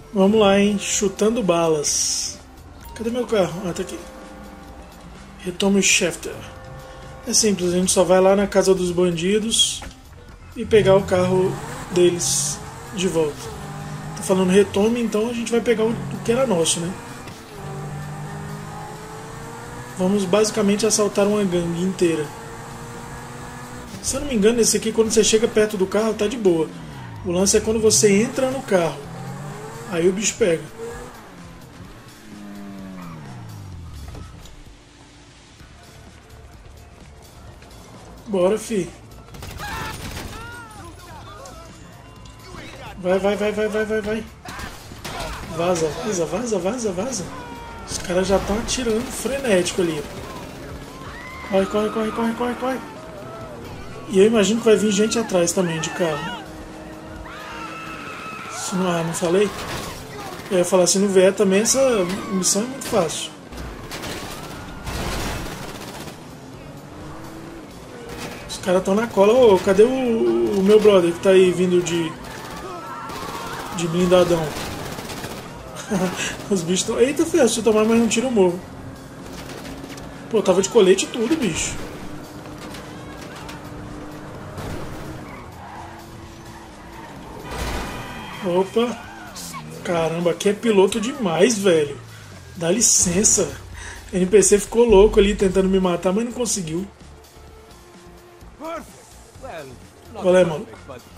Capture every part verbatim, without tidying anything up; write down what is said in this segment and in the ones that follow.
Vamos lá, hein? Chutando balas. Cadê meu carro? Ah, tá aqui. Retome o Schefter. É simples, a gente só vai lá na casa dos bandidos e pegar o carro deles de volta. Tá falando retome, então a gente vai pegar o que era nosso, né? Vamos basicamente assaltar uma gangue inteira. Se eu não me engano, esse aqui, quando você chega perto do carro, tá de boa. O lance é quando você entra no carro. Aí o bicho pega. Bora, fi. Vai, vai, vai, vai, vai, vai, vai. Vaza, vaza, vaza, vaza, vaza. Os caras já estão atirando frenético ali. Corre, corre, corre, corre, corre, corre. E eu imagino que vai vir gente atrás também de carro. Se não, ah, não falei? Eu ia falar, se não vier também, essa missão é muito fácil. Os caras estão na cola. Ô, cadê o, o meu brother que tá aí vindo de de blindadão? Os bichos estão... Eita, filho, se eu tomar mais um tiro eu morro. Pô, tava de colete e tudo, bicho. Opa. Caramba, aqui é piloto demais, velho. Dá licença. O N P C ficou louco ali tentando me matar, mas não conseguiu. Qual é, maluco?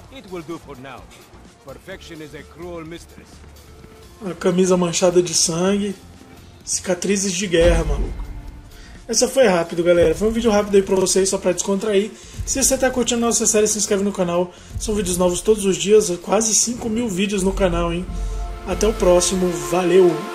A camisa manchada de sangue. Cicatrizes de guerra, maluco. Essa foi rápido, galera. Foi um vídeo rápido aí pra vocês, só pra descontrair. Se você tá curtindo a nossa série, se inscreve no canal. São vídeos novos todos os dias. Quase cinco mil vídeos no canal, hein? Até o próximo. Valeu!